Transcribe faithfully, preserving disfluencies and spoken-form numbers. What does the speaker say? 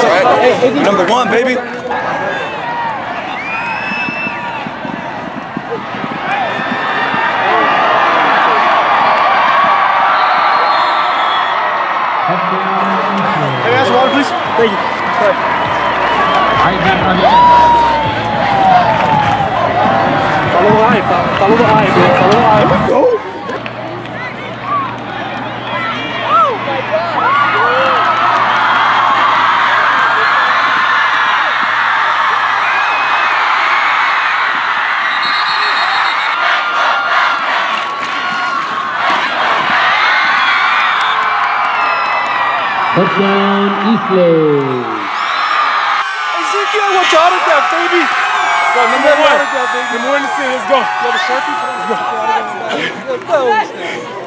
right? Number one, baby. Hey, ask water, please. Thank you. Sorry. Follow the eye. Follow the eye, man. Follow the eye. Go. Oh my God. Touchdown, Eastlake. Ezekiel, watch autograph, baby. So, number one. Number one to see. Let's go. You have a Sharpie? Let's go. Let's go.